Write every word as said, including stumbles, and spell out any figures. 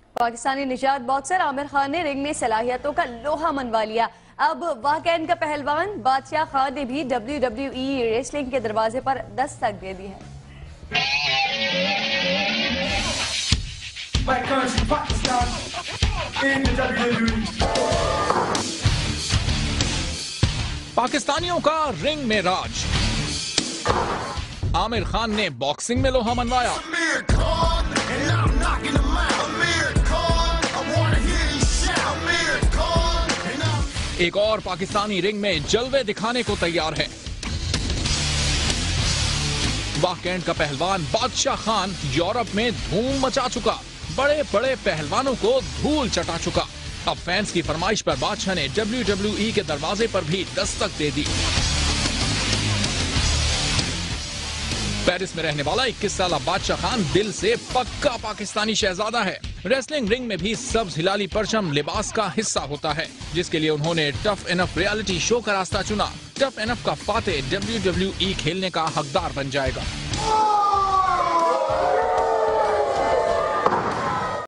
पाकिस्तानी निजात बॉक्सर आमिर खान ने रिंग में सलाहियतों का लोहा मनवा लिया। अब वाकईन का पहलवान बादशाह खान ने भी डब्ल्यू डब्ल्यू ई रेसलिंग के दरवाजे पर दस्तक दे दी है। पाकिस्तानियों का रिंग में राज, आमिर खान ने बॉक्सिंग में लोहा मनवाया। एक और पाकिस्तानी रिंग में जलवे दिखाने को तैयार है। वाकएंड का पहलवान बादशाह खान यूरोप में धूम मचा चुका, बड़े बड़े पहलवानों को धूल चटा चुका। अब फैंस की फरमाइश पर बादशाह ने डब्ल्यू डब्ल्यू ई के दरवाजे पर भी दस्तक दे दी। पेरिस में रहने वाला इक्कीस साल बादशाह खान दिल से पक्का पाकिस्तानी शहजादा है। रेसलिंग रिंग में भी सब्ज हिलाली परचम लिबास का हिस्सा होता है, जिसके लिए उन्होंने टफ एनफ रियलिटी शो का रास्ता चुना। टफ एनफ का फातेह डब्ल्यू डब्ल्यू ई खेलने का हकदार बन जाएगा।